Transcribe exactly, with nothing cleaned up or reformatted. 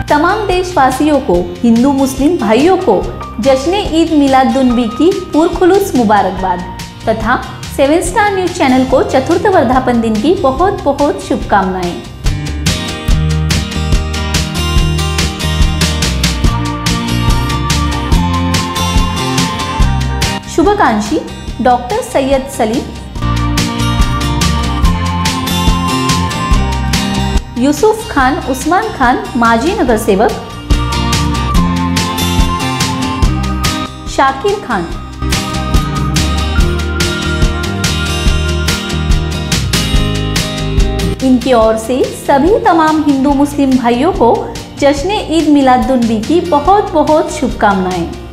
तमाम देशवासियों को, हिंदू मुस्लिम भाइयों को जश्न ईद मिलादुन्नबी की पुरखुलूस मुबारकबाद तथा सेवन स्टार न्यूज चैनल को चतुर्थ वर्धापन दिन की बहुत बहुत शुभकामनाएं। शुभाकांक्षी डॉक्टर सैयद सलीम, यूसुफ खान उस्मान खान माजी नगर सेवक, शाकिर खान। इनकी ओर से सभी तमाम हिंदू मुस्लिम भाइयों को जश्न ईद मिलादुन्नबी की बहुत बहुत शुभकामनाएं।